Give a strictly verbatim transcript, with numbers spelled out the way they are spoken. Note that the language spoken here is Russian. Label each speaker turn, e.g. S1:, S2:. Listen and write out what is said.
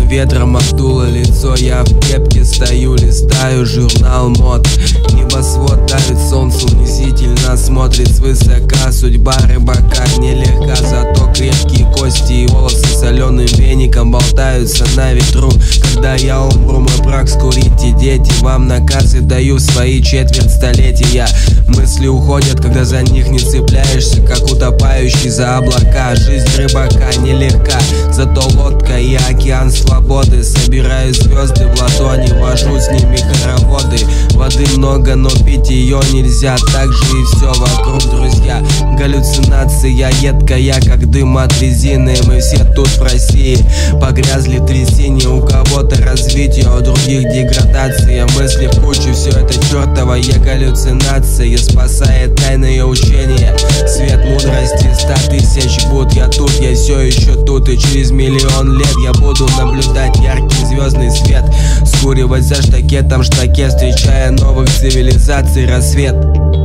S1: ветром обдуло лицо. Я в кепке стою, листаю журнал мод. Небосвод давит солнце, унизительно смотрит свысока. Судьба рыбака нелегка, зато крепкие кости и волосы соленым веником болтаются на ветру. Когда я умру, мой брак скурите, дети. Вам наказы даю свои четверть столетия. Мысли уходят, когда за них не цепляешься, как утопающий за облака. Жизнь рыбака нелегка, зато лодка и океан свободы. Собираю звезды в ладони, вожу с ними хороводы. Воды много, но пить ее нельзя. Так же и все вокруг, друзья. Галлюцинация едкая, как дым от резины. Мы все тут в России погрязли в трясине. У кого-то развитие, у других деградация. Мысли в кучу, все это чертовая галлюцинация. Спасает тайное учение, свет мудрости ста тысяч буд. Я тут, я все еще тут, и через миллион лет я буду наблюдать яркий звездный свет, скуривать за штакетом штаке, встречая новых цивилизаций рассвет.